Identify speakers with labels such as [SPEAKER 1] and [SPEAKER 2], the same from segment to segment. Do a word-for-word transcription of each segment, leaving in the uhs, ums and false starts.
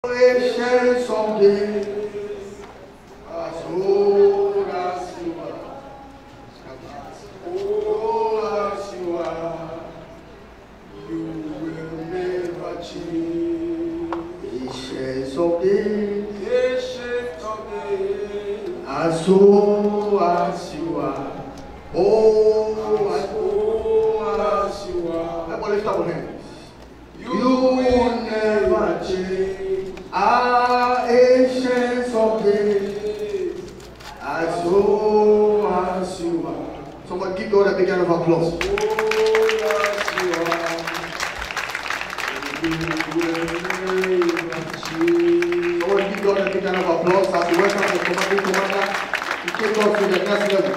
[SPEAKER 1] Ancients of days, as old as you are, as old as you are, you will never change. Ancients of days, ancients of days, as old as you are, oh, as old as you are. Everybody lift up your hands. You, you will never change. Ah, ancients of days, as old as you are. Someone give God a big round of applause. As old as you are, you will never change. Someone give God a big round of applause as we welcome the commanding commander to take us to the next level.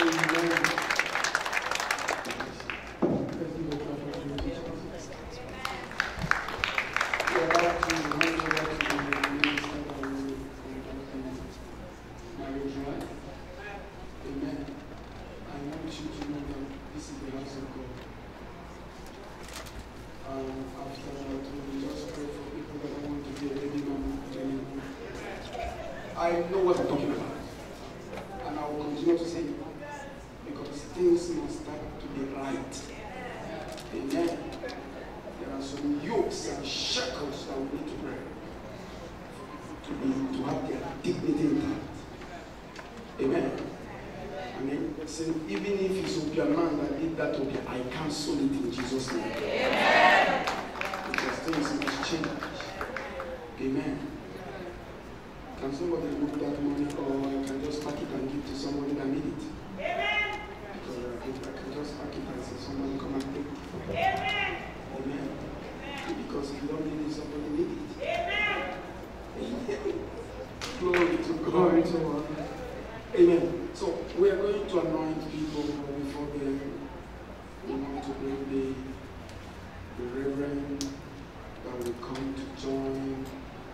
[SPEAKER 1] I know what I'm talking about, and I will continue to say it, because things must start to be right. Amen. There are some yokes and shackles that we need to break to be to have their dignity intact. Amen. I mean, so even if it's Obia man that did that Obia, I cancel it in Jesus' name. Amen. Because things must change. Amen. Can somebody look that money, or I can just pack it and give to somebody that needs it? Amen. Because I can, I can just pack it and say, somebody come and take it. Amen. Amen. Because if you don't need it, somebody needs it. Amen. Amen. Glory to God. Glory to God. Amen. So we are going to anoint people before them. We want to bring the, the Reverend that will come to join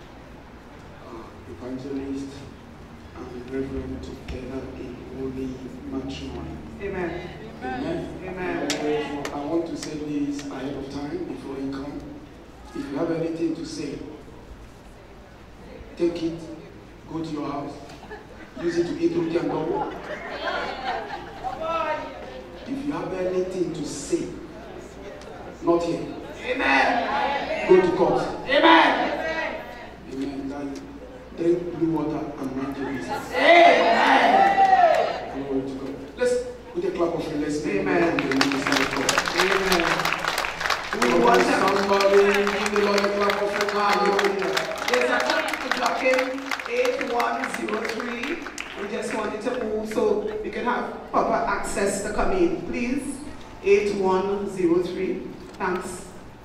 [SPEAKER 1] evangelist and Reverend together in holy matrimony. Amen. Amen. Amen. Amen. I want to say this ahead of time before you come. If you have anything to say, take it, go to your house, use it to eat roti and go. If you have anything to say, not here. Amen. Go to court. Amen. Amen. That, drink blue water and mind your business. Amen. Glory to God. Let's put a clap of prayer. Let's say amen. Amen. Amen. We want somebody give the Lord a clap of prayer. There's a clap to block in eight one zero three. We just wanted to move so we can have proper access to come in. Please, eight one zero three. Thanks.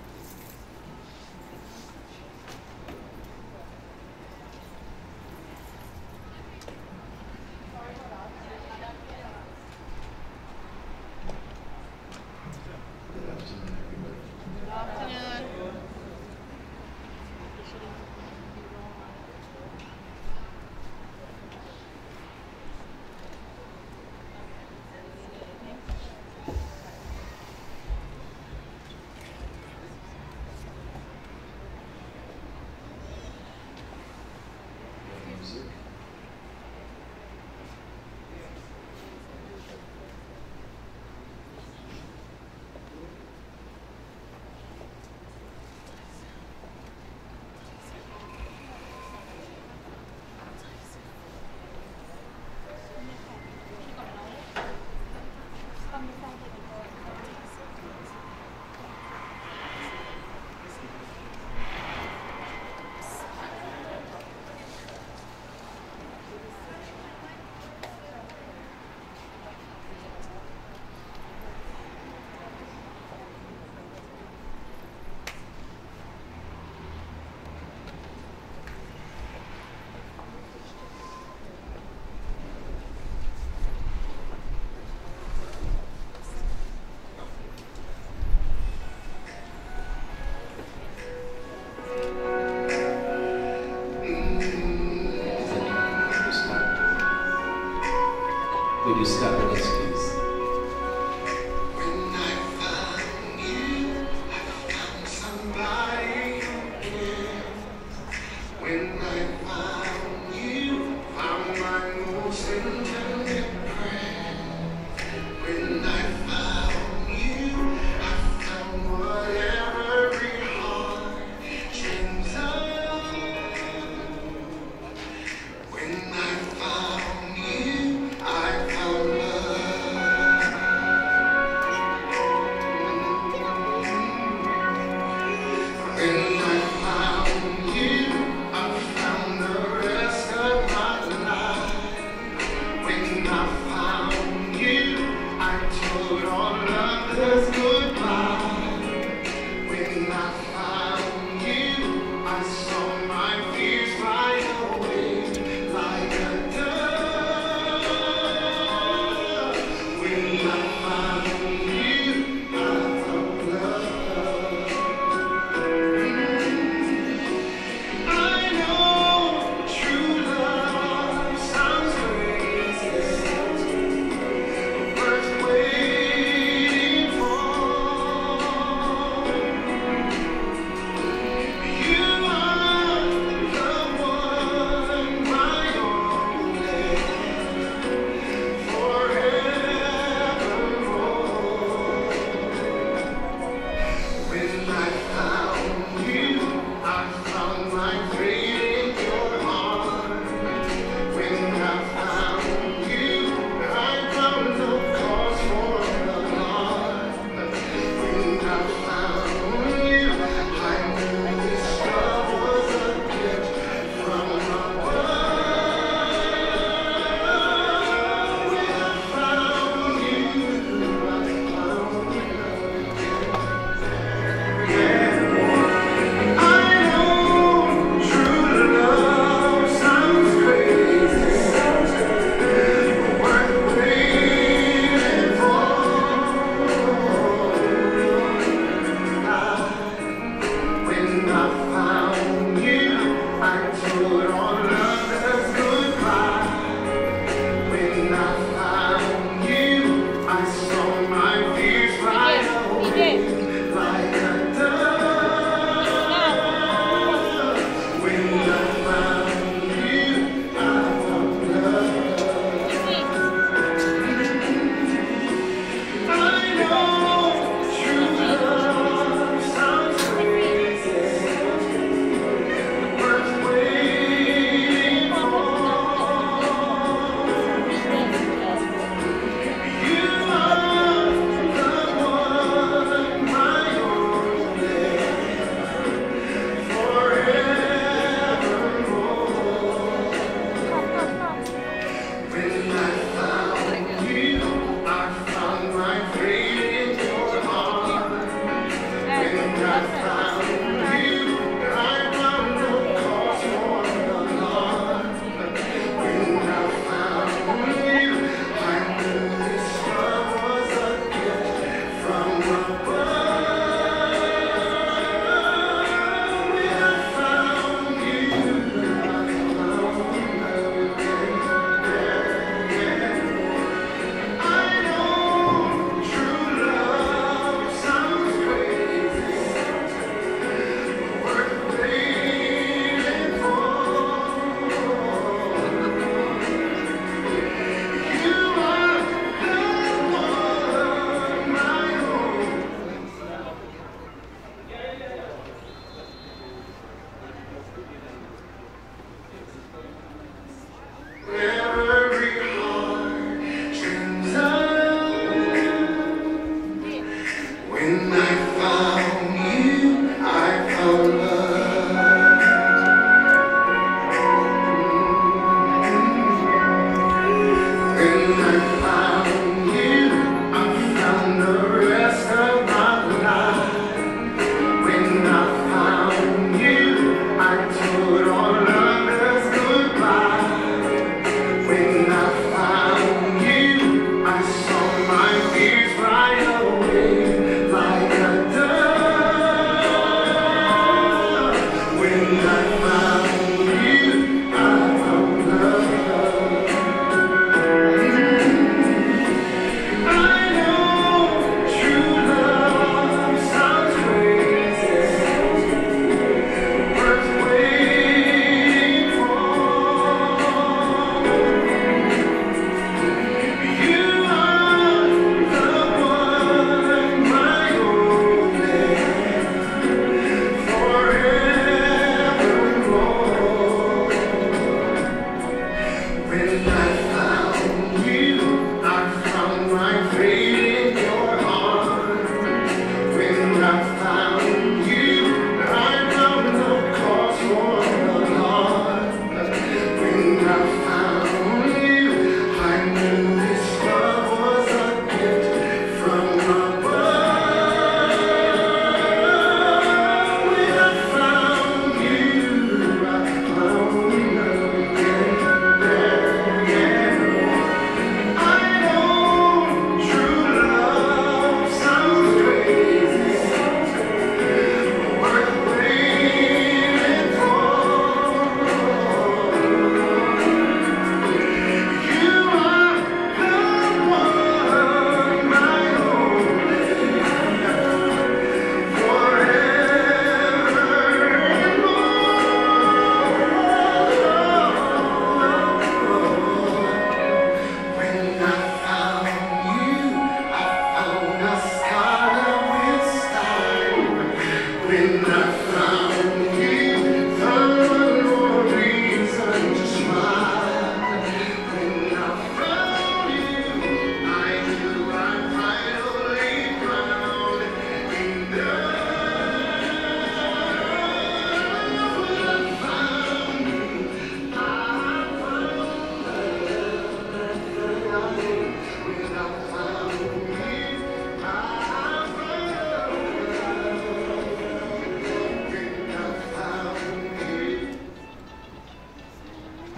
[SPEAKER 2] Would you stand with us, please?
[SPEAKER 3] When I found you, I found somebody who cared.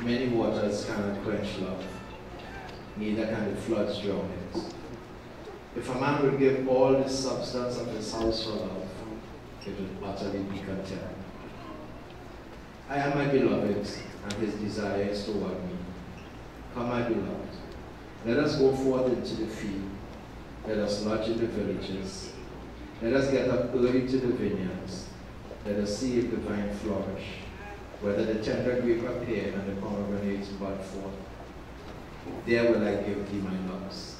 [SPEAKER 4] Many waters cannot quench love, neither can the floods drown it. If a man would give all the substance of his house for love, it would utterly be content. I am my beloved, and his desire is toward me. Come, my beloved, let us go forth into the field. Let us lodge in the villages. Let us get up early to the vineyards. Let us see if the vine flourish, whether the tender grape appear and the pomegranates bud forth. There will I give thee my loves.